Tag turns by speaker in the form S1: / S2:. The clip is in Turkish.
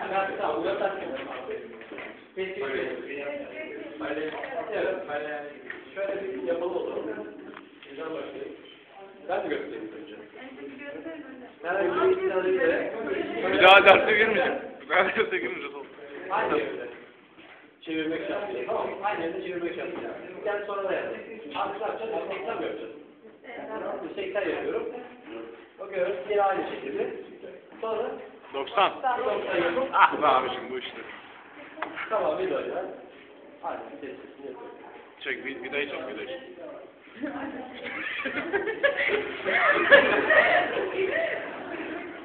S1: Tamam, yaparsın. Peki. Evet, şöyle bir yapalım o zaman. Güzel başlayalım. Ben de göstereyim önce.
S2: Bir daha derse girmeyeceğim. Ben derse girmeyeceğim.
S1: Aynı yerde. Çevirmek şartıyla. Tamam mı? Aynı yerde çevirmek şartıyla. Yani sonra da yapalım. Abi ne yapacağız? 80 mi yapacağız? 80 yapıyorum. Bakıyoruz. Yine aynı şekilde. Sonra
S2: 90.
S1: 90 yapıp.
S2: Ah be abicim bu işte.
S1: Tamam bir daha. Hadi sesini yapıyorum.
S2: Çek vidayı çek vidayı.